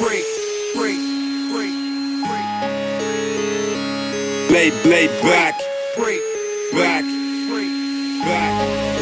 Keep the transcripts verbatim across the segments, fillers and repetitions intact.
break, break, break, break. Laid, laid back, Break, back, break. back.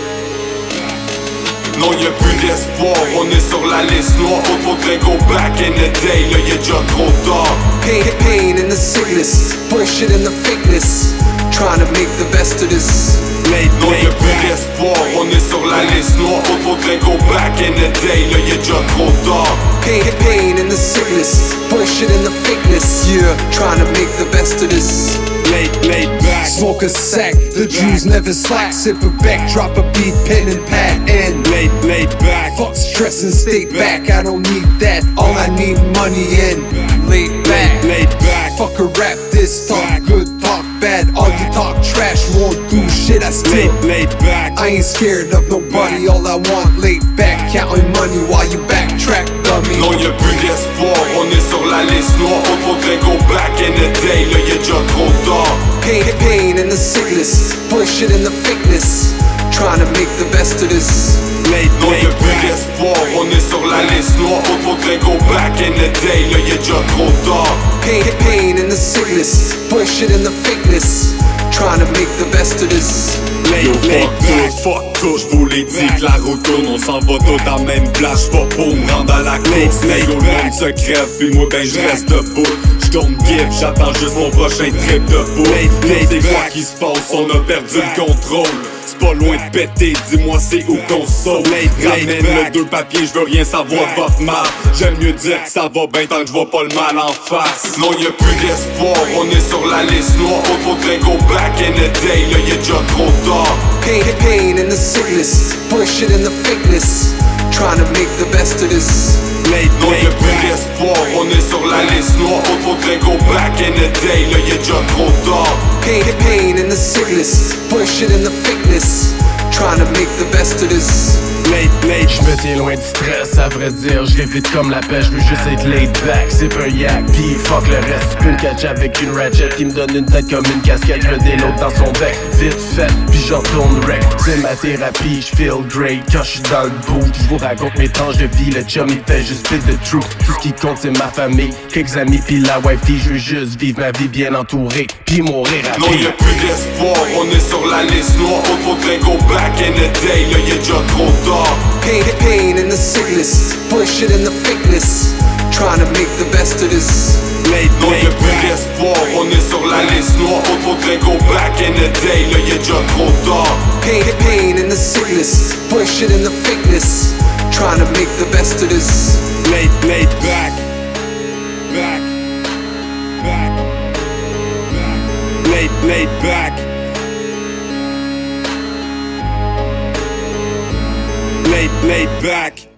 Non y'a plus d'espoir, on est sur la liste noire. Faudrait go back in the day, là y'a déjà trop tard. Pain, pain and the sickness, bullshit and the fakeness, trying to make the best of this. Laid, non y'a plus d'espoir, on est sur la liste noire. Faudrait go back in the day, là y'a déjà trop tard. Pain, pain and the sickness, bullshit and the fakeness, yeah, trying to make the best of this. Laid, laid back. Smoke a sack, the Jews never slack. Sip a back, drop a beat, pen and pad, and Laid, laid back. fuck stress and stay back. I don't need that. All I need money and laid back. Laid back. Fuck a rap, this talk good, talk bad. All you talk trash, won't do shit. I still Laid, laid back. I ain't scared of nobody. All I want, laid back, counting money while you backtrack, dummy. Non y'a plus d'espoir, on est sur la liste noire. Faudrait go back in the day, là y'a déjà trop tard. Pain, pain and the sickness, bullshit and the fakeness, trying to make the best of this. Laid, non y'a plus d'espoir, on est sur la liste noire. Faudrait go back in the day, là y'a déjà trop tard. Pain, pain and the sickness, bullshit and the fakeness, trying to make the best of this. Laid, Yo, laid fuck back. tout, fuck tout, j'vous l'ai dit que la route tourne, on s'en va tout à même place, j'vais pour me rendre à la course. Mais yo, le monde se crève, pis moi ben j'reste debout. J'don't give, j'attends juste mon prochain trip de bout. C'est quoi qui se passe, on a perdu le contrôle. C'est pas loin de péter, dis-moi c'est où qu'on saute. Ramène le deux papiers, j'veux rien savoir de votre mal. J'aime mieux dire que ça va bien tant que j'vois pas le mal en face. Non y'a plus d'espoir, on est sur la liste noire. Faudrait go back in the day, là y'a déjà trop tard. Pain, pain and the sickness, bullshit and the fakeness, trying to make the best of this. Laid, non y'a plus d'espoir, on est sur la liste noire. Faudrait go back in the day, là y'a déjà trop tard. Pain, pain and the sickness, bullshit and the fakeness, trying to make the best of this. Laid, laid, Je me tiens loin du stress, à vrai dire, je vite comme la pêche, je veux juste être laid back, c'est un yak, pis fuck le reste, peux me catch avec une ratchet qui me donne une tête comme une casquette, je me déload dans son bec, vite fait, puis j'en retourne wreck, c'est ma thérapie, je feel great quand je suis dans le boot, je vous raconte mes tranches de vie, le chum il fait juste spit the truth, tout ce qui compte c'est ma famille, quelques amis pis la wifey, je veux juste vivre ma vie bien entourée, pis mourir à non y'a plus d'espoir, on est sur la liste noire. Faudrait go back in the day, là y'a déjà trop tard. Pain, pain and the sickness, bullshit and the fakeness, trying to make the best of this. Laid, non y'a plus d'espoir, on est sur la liste noire. Faudrait go back in the day, là y'a déjà trop tard. Pain, pain and the sickness, bullshit and the fakeness, trying to make the best of this. Laid, laid back, back, back, back. Laid, laid back. Laid, laid back.